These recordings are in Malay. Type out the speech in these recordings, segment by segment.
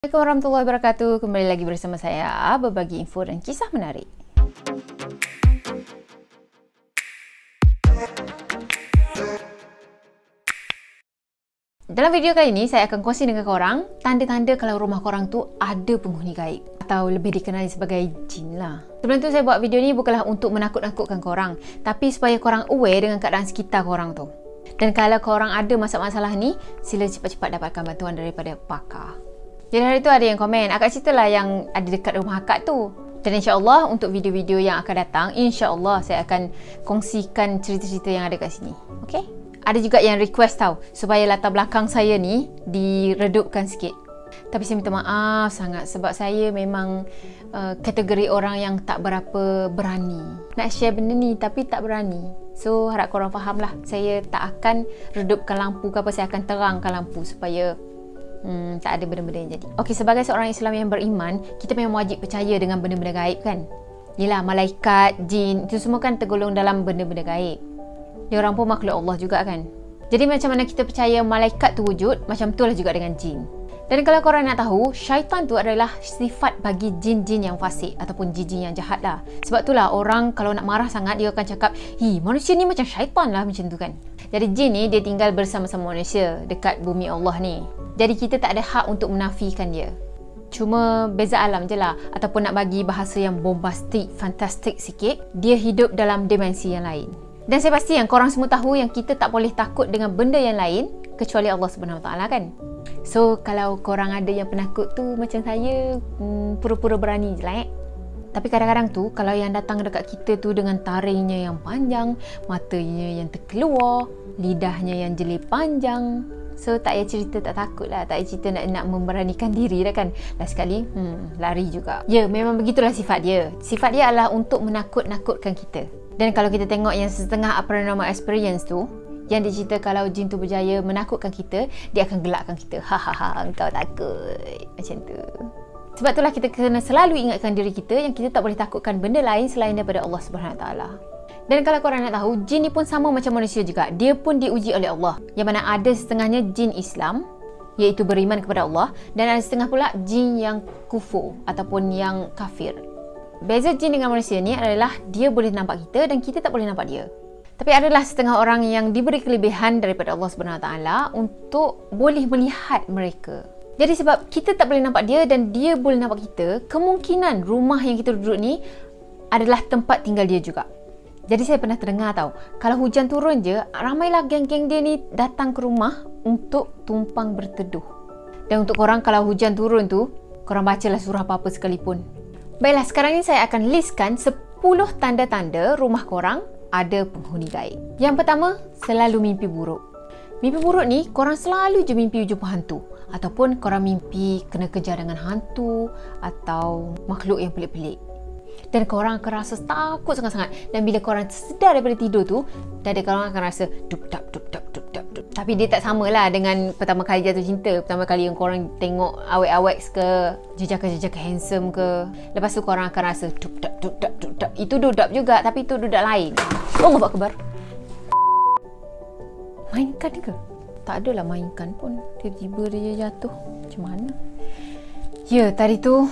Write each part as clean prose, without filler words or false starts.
Assalamualaikum warahmatullahi wabarakatuh. Kembali lagi bersama saya berbagi info dan kisah menarik. Dalam video kali ini saya akan kongsi dengan korang tanda-tanda kalau rumah korang tu ada penghuni gaib atau lebih dikenali sebagai jin lah. Sebelum tu saya buat video ni bukanlah untuk menakut-nakutkan korang, tapi supaya korang aware dengan keadaan sekitar korang tu. Dan kalau korang ada masalah-masalah ni, sila cepat-cepat dapatkan bantuan daripada pakar. Jadi hari tu ada yang komen, akak ceritalah yang ada dekat rumah akak tu. Dan insyaAllah untuk video-video yang akan datang, insyaAllah saya akan kongsikan cerita-cerita yang ada kat sini. Okay? Ada juga yang request tau, supaya latar belakang saya ni diredupkan sikit. Tapi saya minta maaf sangat sebab saya memang kategori orang yang tak berapa berani nak share benda ni, tapi tak berani. So harap korang faham lah, saya tak akan redupkan lampu ke apa, saya akan terangkan lampu supaya tak ada benda-benda yang jadi. Okey, sebagai seorang Islam yang beriman, kita memang wajib percaya dengan benda-benda gaib kan. Yelah, malaikat, jin, itu semua kan tergolong dalam benda-benda gaib. Dia orang pun makhluk Allah juga kan. Jadi macam mana kita percaya malaikat tu wujud, macam tu lah juga dengan jin. Dan kalau korang nak tahu, syaitan tu adalah sifat bagi jin-jin yang fasik ataupun jin-jin yang jahat lah. Sebab itulah orang kalau nak marah sangat, dia akan cakap, manusia ni macam syaitan lah, macam tu kan. Jadi jin ni dia tinggal bersama-sama manusia dekat bumi Allah ni. Jadi kita tak ada hak untuk menafikan dia. Cuma beza alam je lah. Ataupun nak bagi bahasa yang bombastik, fantastik sikit, dia hidup dalam dimensi yang lain. Dan saya pasti yang korang semua tahu yang kita tak boleh takut dengan benda yang lain kecuali Allah SWT kan. So kalau korang ada yang penakut tu macam saya, pura-pura berani je lah Tapi kadang-kadang tu kalau yang datang dekat kita tu dengan taringnya yang panjang, matanya yang terkeluar, lidahnya yang jeli panjang, so tak payah cerita tak takut lah, tak payah cerita nak memberanikan diri dah kan. Last sekali lari juga. Ya, memang begitulah sifat dia. Sifat dia adalah untuk menakut-nakutkan kita. Dan kalau kita tengok yang setengah paranormal experience tu, yang dia cerita kalau jin tu berjaya menakutkan kita, dia akan gelakkan kita. Hahaha, engkau takut. Macam tu. Sebab itulah kita kena selalu ingatkan diri kita yang kita tak boleh takutkan benda lain selain daripada Allah SWT. Dan kalau korang nak tahu, jin ni pun sama macam manusia juga. Dia pun diuji oleh Allah. Yang mana ada setengahnya jin Islam, iaitu beriman kepada Allah, dan ada setengah pula jin yang kufur ataupun yang kafir. Beza jin dengan manusia ni adalah dia boleh nampak kita dan kita tak boleh nampak dia. Tapi adalah setengah orang yang diberi kelebihan daripada Allah SWT untuk boleh melihat mereka. Jadi sebab kita tak boleh nampak dia dan dia boleh nampak kita, kemungkinan rumah yang kita duduk ni adalah tempat tinggal dia juga. Jadi saya pernah terdengar tau, kalau hujan turun je, ramailah geng-geng dia ni datang ke rumah untuk tumpang berteduh. Dan untuk korang kalau hujan turun tu, korang bacalah surah apa-apa sekalipun. Baiklah, sekarang ni saya akan listkan 10 tanda-tanda rumah korang ada penghuni gaib. Yang pertama, selalu mimpi buruk. Mimpi buruk ni, korang selalu je mimpi jumpa hantu. Ataupun korang mimpi kena kejar dengan hantu atau makhluk yang pelik-pelik. Dan korang akan rasa takut sangat-sangat. Dan bila korang sedar daripada tidur tu, dada korang akan rasa dup-dap, dup-dap, dup-dap, dup. Tapi dia tak samalah dengan pertama kali jatuh cinta. Pertama kali yang korang tengok awet-awet ke, jejaka-jejaka handsome ke. Lepas tu korang akan rasa dup-dap, dup-dap, dup-dap. Itu dup-dap juga, tapi itu dup-dap lain. Allahu Akbar. Mainkan ke? Tak adalah mainkan pun. Tiba-tiba dia jatuh. Macam mana? Ya, tadi tu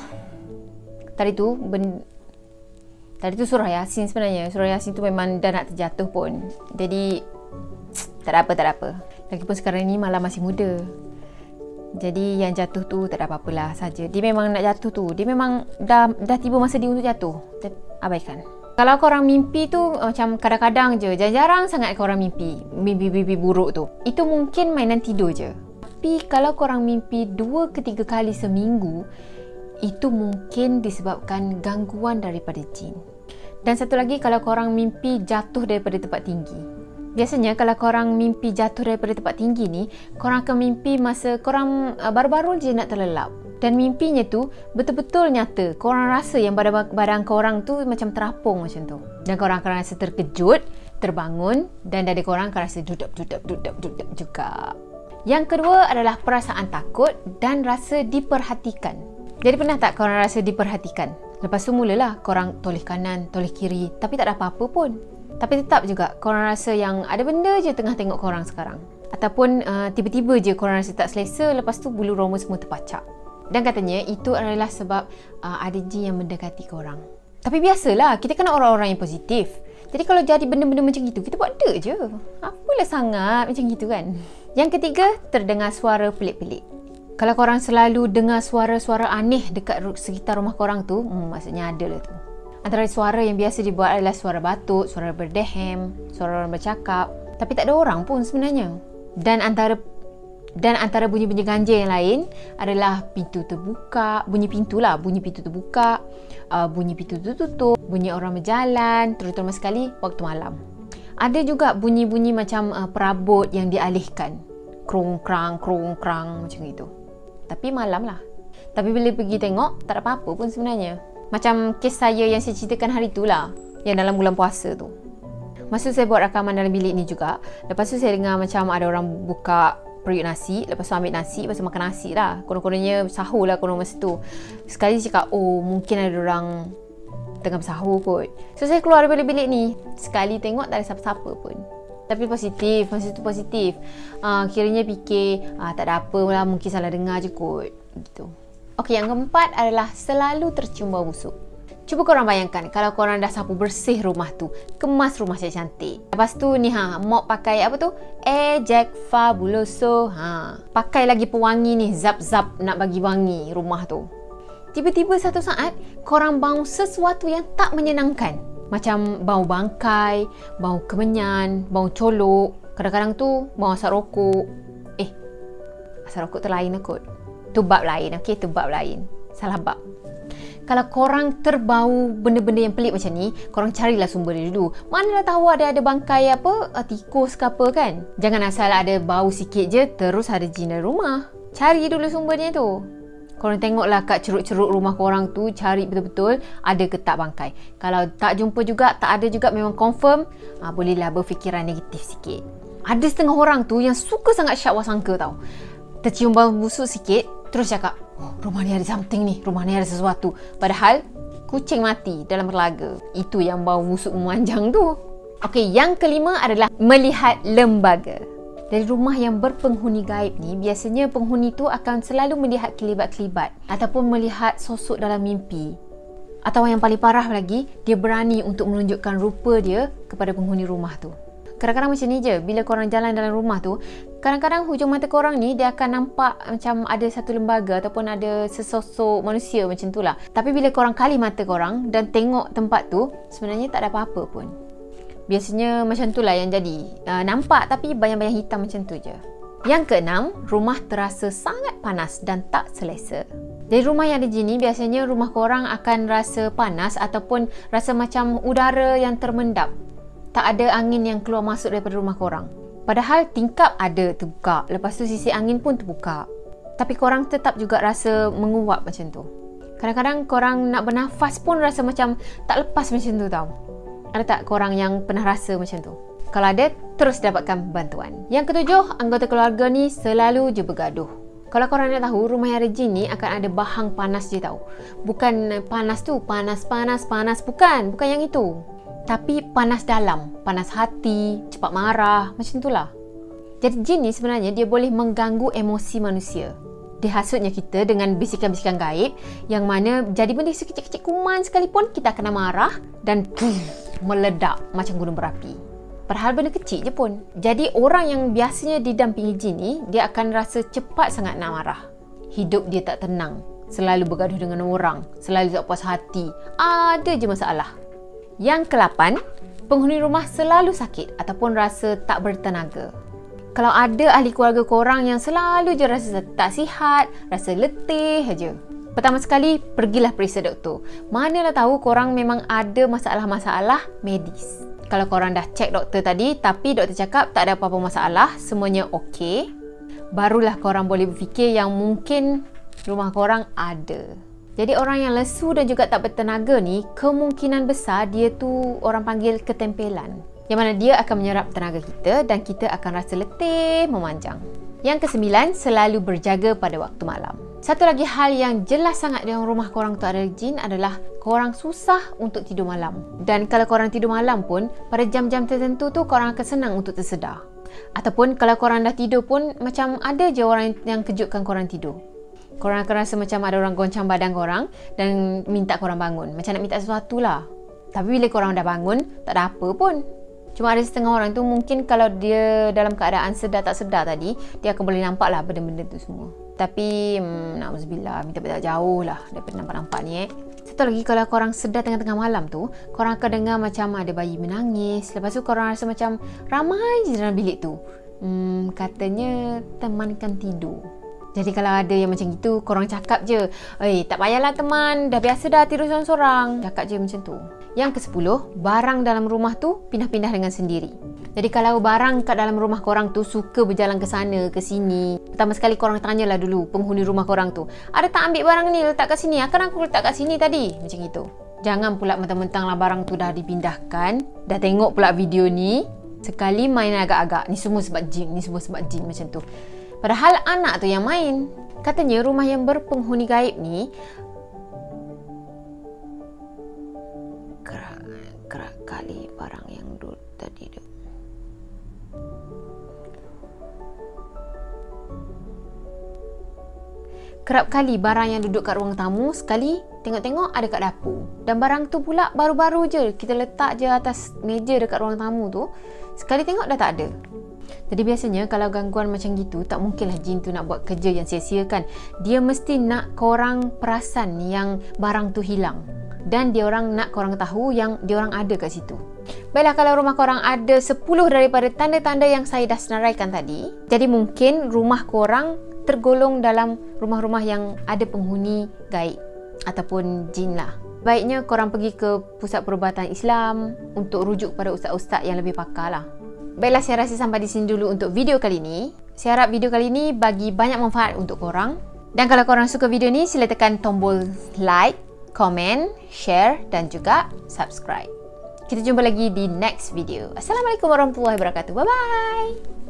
surah Yasin sebenarnya. Surah Yasin tu memang dah nak terjatuh pun. Jadi tak ada apa. Lagipun sekarang ni malam masih muda. Jadi yang jatuh tu tak ada apa-apalah saja. Dia memang nak jatuh tu. Dia memang dah tiba masa dia untuk jatuh. Abaikan. Kalau korang mimpi tu macam kadang-kadang je, jarang sangat korang mimpi buruk tu. Itu mungkin mainan tidur je. Tapi kalau korang mimpi 2 ke 3 kali seminggu, itu mungkin disebabkan gangguan daripada jin. Dan satu lagi, kalau korang mimpi jatuh daripada tempat tinggi. Biasanya kalau korang mimpi jatuh daripada tempat tinggi ni, korang akan mimpi masa korang baru-baru je nak terlelap. Dan mimpinya tu betul-betul nyata. Korang rasa yang badan korang tu macam terapung macam tu. Dan korang akan rasa terkejut, terbangun, dan dada korang akan rasa dudap juga. Yang kedua adalah perasaan takut dan rasa diperhatikan. Jadi pernah tak korang rasa diperhatikan? Lepas tu mulalah korang toleh kanan, toleh kiri, tapi tak ada apa-apa pun. Tapi tetap juga korang rasa yang ada benda je tengah tengok korang sekarang. Ataupun tiba-tiba je korang rasa tak selesa, lepas tu bulu roma semua terpacak. Dan katanya itu adalah sebab ada jin yang mendekati korang. Tapi biasalah, kita kena orang-orang yang positif. Jadi kalau jadi benda-benda macam itu, kita buat dek je. Apalah sangat macam gitu kan. Yang ketiga, terdengar suara pelik-pelik. Kalau korang selalu dengar suara-suara aneh dekat sekitar rumah korang tu, maksudnya ada lah tu. Antara suara yang biasa dibuat adalah suara batuk, suara berdehem, suara orang bercakap. Tapi tak ada orang pun sebenarnya. Dan antara bunyi-bunyi ganjil yang lain adalah pintu terbuka, bunyi pintu terbuka, bunyi pintu tertutup, bunyi orang berjalan, terutama sekali waktu malam. Ada juga bunyi-bunyi macam perabot yang dialihkan. Krong-krang macam itu. Tapi malam lah. Tapi bila pergi tengok, tak ada apa-apa pun sebenarnya. Macam kes saya yang saya ceritakan hari tu lah, yang dalam bulan puasa tu. Masa saya buat rakaman dalam bilik ni juga, lepas tu saya dengar macam ada orang buka periuk nasi, lepas tu ambil nasi, lepas tu makan nasi lah. Kononnya sahur lah konon masa tu. Sekali cakap, oh mungkin ada orang tengah bersahur kot. So saya keluar daripada bilik ni, sekali tengok tak ada siapa-siapa pun. Tapi positif, masa tu positif. Kiranya fikir, tak ada apa lah, mungkin salah dengar je kot. Gitu. Okey, yang keempat adalah selalu tercium bau busuk. Cuba korang bayangkan kalau korang dah sapu bersih rumah tu, kemas rumah cantik. Lepas tu ni mop pakai apa tu? Jack Fabuloso. Pakai lagi pewangi ni, zap-zap nak bagi wangi rumah tu. Tiba-tiba satu saat korang bau sesuatu yang tak menyenangkan. Macam bau bangkai, bau kemenyan, bau colok. Kadang-kadang tu bau asap rokok. Asap rokok tu lain lah kot. Tu bab lain, okey, tu bab lain. Salah bab. Kalau korang terbau benda-benda yang pelik macam ni, korang carilah sumber dia dulu. Manalah tahu ada bangkai apa, tikus ke apa kan. Jangan asal ada bau sikit je, terus ada jin dalam rumah. Cari dulu sumbernya tu. Korang tengoklah kat ceruk-ceruk rumah korang tu, cari betul-betul ada ke tak bangkai. Kalau tak jumpa juga, tak ada juga, memang confirm, bolehlah berfikiran negatif sikit. Ada setengah orang tu yang suka sangat syak wasangka tau. Tercium bau busuk sikit, terus cakap, rumah ni ada something ni, rumah ni ada sesuatu. Padahal kucing mati dalam perlaga. Itu yang bau busuk memanjang tu. Okey, yang kelima adalah melihat lembaga. Dari rumah yang berpenghuni gaib ni, biasanya penghuni tu akan selalu melihat kelibat-kelibat ataupun melihat sosok dalam mimpi. Atau yang paling parah lagi, dia berani untuk menunjukkan rupa dia kepada penghuni rumah tu. Kadang-kadang macam ni je, bila korang jalan dalam rumah tu, kadang-kadang hujung mata korang ni dia akan nampak macam ada satu lembaga ataupun ada sesosok manusia macam tu lah. Tapi bila korang kali mata korang dan tengok tempat tu, sebenarnya tak ada apa-apa pun. Biasanya macam tu lah yang jadi. Nampak tapi bayang-bayang hitam macam tu je. Yang keenam, rumah terasa sangat panas dan tak selesa. Dari rumah yang ada jin ni, biasanya rumah korang akan rasa panas ataupun rasa macam udara yang termendap. Tak ada angin yang keluar masuk daripada rumah korang. Padahal tingkap ada terbuka, lepas tu sisi angin pun terbuka. Tapi korang tetap juga rasa menguap macam tu. Kadang-kadang korang nak bernafas pun rasa macam tak lepas macam tu tau. Ada tak korang yang pernah rasa macam tu? Kalau ada, terus dapatkan bantuan. Yang ketujuh, anggota keluarga ni selalu je bergaduh. Kalau korang nak tahu, rumah yang ada jin ni akan ada bahang panas je tau. Bukan panas tu, panas. Bukan yang itu. Tapi panas dalam, panas hati, cepat marah, macam itulah. Jadi jin ni sebenarnya dia boleh mengganggu emosi manusia. Dia hasutnya kita dengan bisikan-bisikan gaib yang mana jadi benda sekecil-kecil kuman sekalipun kita akan marah dan meledak macam gunung berapi. Padahal benda kecil je pun. Jadi orang yang biasanya didampingi jin ni, dia akan rasa cepat sangat nak marah. Hidup dia tak tenang, selalu bergaduh dengan orang, selalu tak puas hati. Ada je masalah. Yang ke-8, penghuni rumah selalu sakit ataupun rasa tak bertenaga. Kalau ada ahli keluarga korang yang selalu je rasa tak sihat, rasa letih aja, pertama sekali, pergilah periksa doktor. Manalah tahu korang memang ada masalah-masalah medis. Kalau korang dah cek doktor tadi, tapi doktor cakap tak ada apa-apa masalah, semuanya okey, barulah korang boleh berfikir yang mungkin rumah korang ada. Jadi orang yang lesu dan juga tak bertenaga ni, kemungkinan besar dia tu orang panggil ketempelan. Yang mana dia akan menyerap tenaga kita dan kita akan rasa letih memanjang. Yang ke-9, selalu berjaga pada waktu malam. Satu lagi hal yang jelas sangat dalam rumah korang tu ada jin adalah korang susah untuk tidur malam. Dan kalau korang tidur malam pun, pada jam-jam tertentu tu korang akan senang untuk tersedar. Ataupun kalau korang dah tidur pun macam ada je orang yang kejutkan korang tidur. Korang akan rasa macam ada orang goncang badan korang dan minta korang bangun. Macam nak minta sesuatu lah. Tapi bila korang dah bangun, tak ada apa pun. Cuma ada setengah orang tu mungkin kalau dia dalam keadaan sedar tak sedar tadi, dia akan boleh nampak lah benda-benda tu semua. Tapi, na'udzubillah, minta tak jauh lah daripada nampak-nampak ni Satu lagi, kalau korang sedar tengah-tengah malam tu, korang akan dengar macam ada bayi menangis. Lepas tu korang rasa macam ramai je dalam bilik tu. Katanya temankan tidur. Jadi kalau ada yang macam itu, korang cakap je, tak payahlah teman, dah biasa dah tidur seorang-seorang. Cakap je macam tu. Yang ke-10, barang dalam rumah tu pindah-pindah dengan sendiri. Jadi kalau barang kat dalam rumah korang tu suka berjalan ke sana, ke sini, pertama sekali korang tanyalah dulu penghuni rumah korang tu, ada tak ambil barang ni letak kat sini? Akan aku letak kat sini tadi? Macam itu. Jangan pula mentang-mentang lah barang tu dah dipindahkan, dah tengok pula video ni, sekali main agak-agak, ni semua sebab jin, ni semua sebab jin, macam tu. Padahal anak tu yang main. Katanya rumah yang berpenghuni gaib ni kerap kali barang yang duduk tadi tu. Kerap kali barang yang duduk kat ruang tamu, sekali tengok-tengok ada kat dapur. Dan barang tu pula baru-baru je kita letak je atas meja dekat ruang tamu tu, sekali tengok dah tak ada. Jadi biasanya kalau gangguan macam gitu, tak mungkinlah jin tu nak buat kerja yang sia-sia kan. Dia mesti nak korang perasan yang barang tu hilang. Dan dia orang nak korang tahu yang dia orang ada kat situ. Baiklah, kalau rumah korang ada 10 daripada tanda-tanda yang saya dah senaraikan tadi, jadi mungkin rumah korang tergolong dalam rumah-rumah yang ada penghuni gaib ataupun jin lah. Baiknya korang pergi ke pusat perubatan Islam untuk rujuk pada ustaz-ustaz yang lebih pakar lah. Baiklah, saya rasa sampai di sini dulu untuk video kali ni. Saya harap video kali ni bagi banyak manfaat untuk korang. Dan kalau korang suka video ni, sila tekan tombol like, komen, share dan juga subscribe. Kita jumpa lagi di next video. Assalamualaikum warahmatullahi wabarakatuh. Bye-bye.